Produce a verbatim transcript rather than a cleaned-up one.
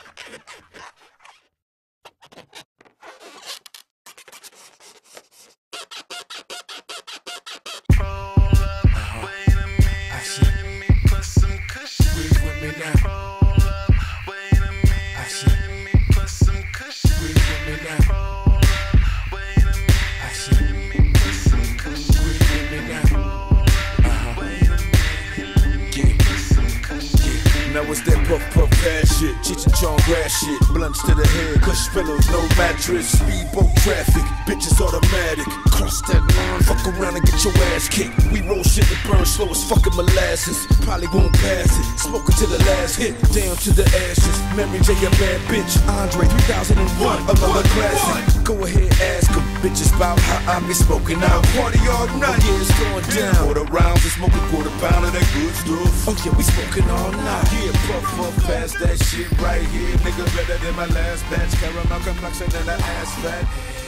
Now it's that puff puff ass shit, Cheech and Chong grass shit, blunts to the head, cush pillows, no mattress, speedboat traffic, bitches automatic, cross that line, fuck around and get your ass kicked. We roll shit that burn slow as fucking molasses, probably won't pass it, smoking to the last hit, down to the ashes. Mary J a bad bitch, Andre three thousand one, another classic. Go ahead, ask them bitches about how I be smoking out. Party all night, oh, yeah, it's going down. Quarter rounds, we smoke a quarter pound of that good stuff. Oh yeah, we smoking all night. Yeah, puff puff past that shit right here, nigga better than my last batch. Caramel complexion and that ass fat.